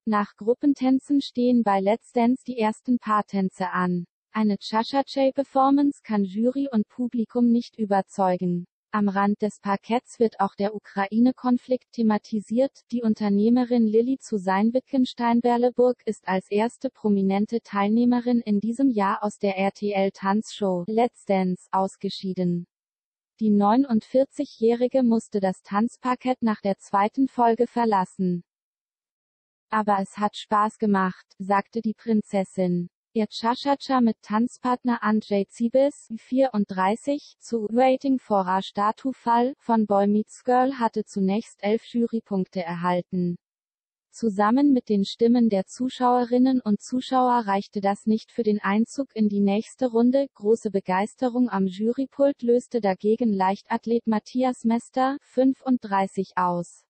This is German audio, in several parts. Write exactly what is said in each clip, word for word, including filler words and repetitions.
Nach Gruppentänzen stehen bei Let's Dance die ersten Paartänze an. Eine Cha-Cha-Cha-Performance kann Jury und Publikum nicht überzeugen. Am Rand des Parketts wird auch der Ukraine-Konflikt thematisiert. Die Unternehmerin Lilly zu Sein-Wittgenstein-Berleburg ist als erste prominente Teilnehmerin in diesem Jahr aus der R T L-Tanzshow Let's Dance ausgeschieden. Die neunundvierzigjährige musste das Tanzparkett nach der zweiten Folge verlassen. Aber es hat Spaß gemacht, sagte die Prinzessin. Ihr Cha-Cha-Cha mit Tanzpartner Andrzej Cibis, vierunddreißig, zu Waiting for a Statue-Fall von Boy Meets Girl hatte zunächst elf Jurypunkte erhalten. Zusammen mit den Stimmen der Zuschauerinnen und Zuschauer reichte das nicht für den Einzug in die nächste Runde. Große Begeisterung am Jurypult löste dagegen Leichtathlet Matthias Mester, fünfunddreißig aus.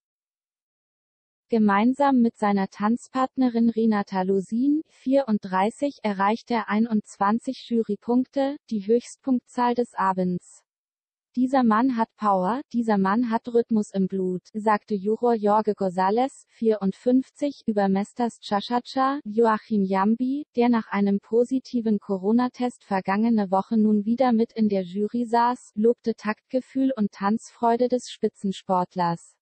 Gemeinsam mit seiner Tanzpartnerin Renata Losin, vierunddreißig, erreichte er einundzwanzig Jurypunkte, die Höchstpunktzahl des Abends. Dieser Mann hat Power, dieser Mann hat Rhythmus im Blut, sagte Juror Jorge González, vierundfünfzig, über Mesters Cha-Cha-Cha. Joachim Jambi, der nach einem positiven Corona-Test vergangene Woche nun wieder mit in der Jury saß, lobte Taktgefühl und Tanzfreude des Spitzensportlers.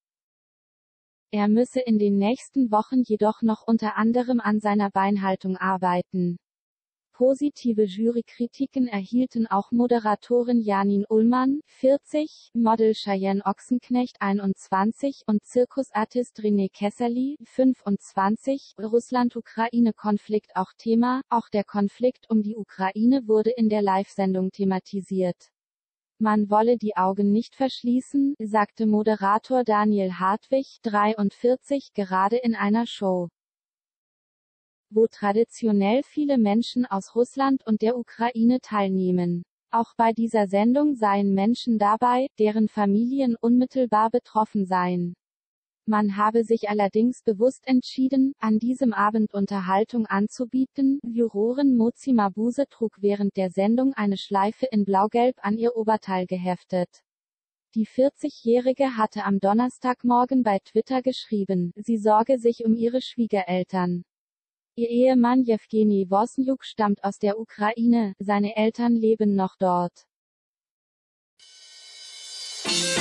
Er müsse in den nächsten Wochen jedoch noch unter anderem an seiner Beinhaltung arbeiten. Positive Jurykritiken erhielten auch Moderatorin Janine Ullmann, vierzig, Model Cheyenne Ochsenknecht, einundzwanzig und Zirkusartist René Kesserli, fünfundzwanzig. Russland-Ukraine-Konflikt auch Thema. Auch der Konflikt um die Ukraine wurde in der Live-Sendung thematisiert. Man wolle die Augen nicht verschließen, sagte Moderator Daniel Hartwig, dreiundvierzig, gerade in einer Show, wo traditionell viele Menschen aus Russland und der Ukraine teilnehmen. Auch bei dieser Sendung seien Menschen dabei, deren Familien unmittelbar betroffen seien. Man habe sich allerdings bewusst entschieden, an diesem Abend Unterhaltung anzubieten. Jurorin Mozi Mabuse trug während der Sendung eine Schleife in Blau-Gelb an ihr Oberteil geheftet. Die vierzigjährige hatte am Donnerstagmorgen bei Twitter geschrieben, sie sorge sich um ihre Schwiegereltern. Ihr Ehemann Jewgeni Wosniuk stammt aus der Ukraine, seine Eltern leben noch dort.